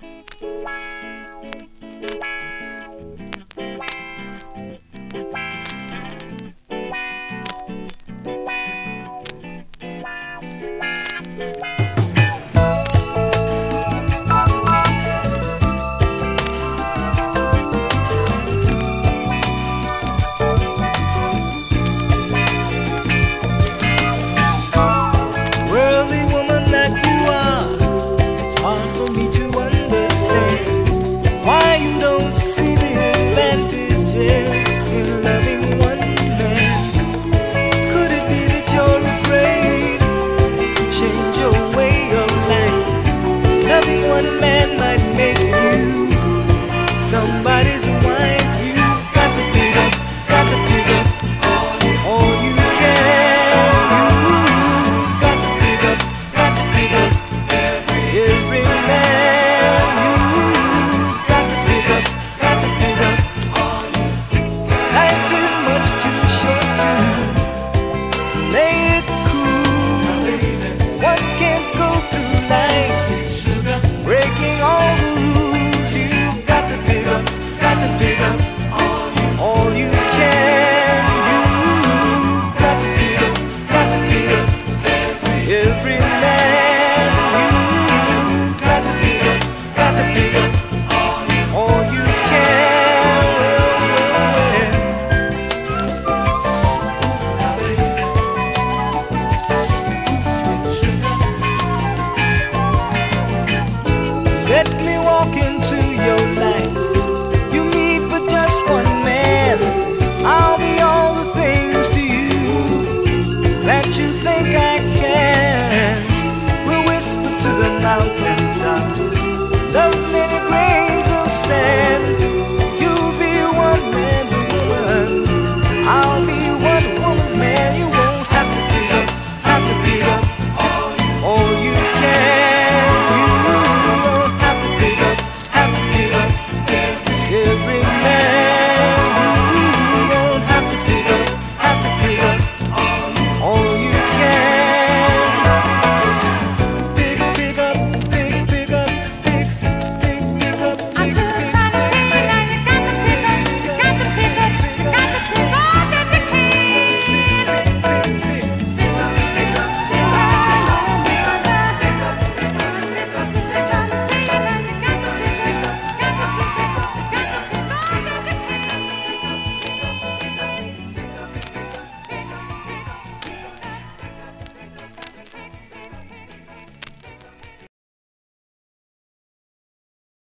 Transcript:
Worldly woman that you are, it's hard for me to understand why you don't see the advantages in loving one man. Could it be that you're afraid to change your way of life? Loving one man might make you somebody's wife. You've got to pick up, got to pick up all you can. You've got to pick up, got to pick up every man. You've got to pick up, got to pick up. Life is much too short to play it cool. One can't go through life breaking all the rules. You've got to pick up, got to pick up all you can. You've got to pick up, got to pick up every man. You've got to pick up, got to pick up all you can. Let me walk into your life. You meet but just one man. I'll be all the things to you that you think I can. We'll whisper to the mountain tops. Love